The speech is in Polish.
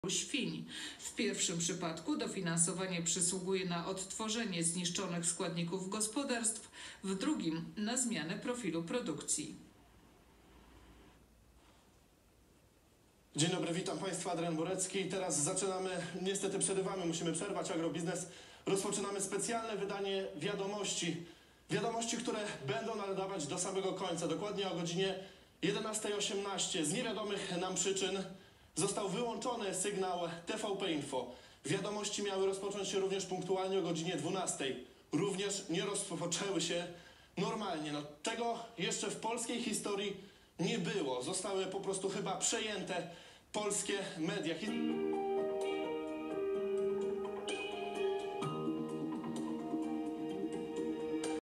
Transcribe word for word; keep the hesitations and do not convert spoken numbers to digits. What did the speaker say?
świń. W pierwszym przypadku dofinansowanie przysługuje na odtworzenie zniszczonych składników gospodarstw, w drugim na zmianę profilu produkcji. Dzień dobry, witam Państwa, Adrian Borecki. Teraz zaczynamy, niestety przerywamy, musimy przerwać Agrobiznes. Rozpoczynamy specjalne wydanie wiadomości. Wiadomości, które będą nadawać do samego końca, dokładnie o godzinie jedenastej osiemnaście. Z niewiadomych nam przyczyn został wyłączony sygnał T V P Info. Wiadomości miały rozpocząć się również punktualnie o godzinie dwunastej. Również nie rozpoczęły się normalnie. No, tego jeszcze w polskiej historii nie było. Zostały po prostu chyba przejęte polskie media.